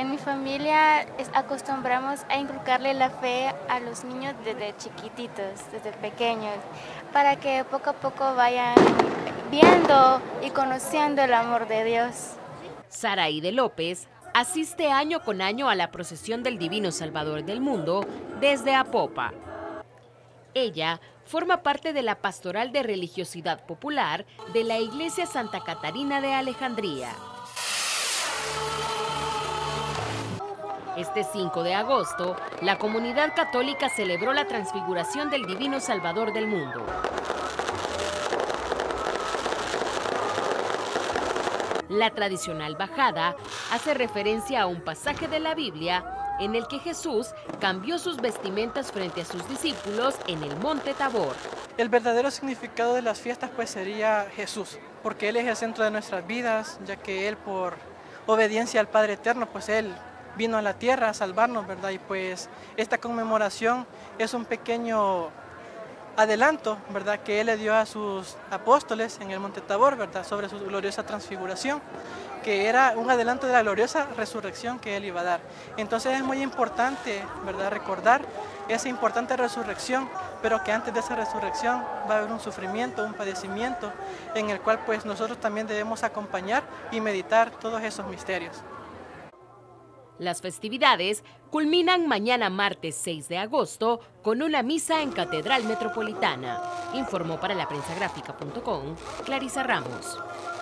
En mi familia acostumbramos a inculcarle la fe a los niños desde chiquititos, desde pequeños, para que poco a poco vayan viendo y conociendo el amor de Dios. Saraide López asiste año con año a la procesión del Divino Salvador del Mundo desde Apopa. Ella forma parte de la Pastoral de Religiosidad Popular de la Iglesia Santa Catarina de Alejandría. Este 5 de agosto, la comunidad católica celebró la transfiguración del Divino Salvador del Mundo. La tradicional bajada hace referencia a un pasaje de la Biblia en el que Jesús cambió sus vestimentas frente a sus discípulos en el monte Tabor. El verdadero significado de las fiestas pues sería Jesús, porque Él es el centro de nuestras vidas, ya que Él por obediencia al Padre Eterno, pues Él vino a la tierra a salvarnos, ¿verdad? Y pues esta conmemoración es un pequeño adelanto, ¿verdad?, que Él le dio a sus apóstoles en el monte Tabor, ¿verdad?, sobre su gloriosa transfiguración, que era un adelanto de la gloriosa resurrección que Él iba a dar. Entonces es muy importante, ¿verdad?, recordar esa importante resurrección, pero que antes de esa resurrección va a haber un sufrimiento, un padecimiento, en el cual pues nosotros también debemos acompañar y meditar todos esos misterios. Las festividades culminan mañana martes 6 de agosto con una misa en Catedral Metropolitana. Informó para la prensagráfica.com Clarisa Ramos.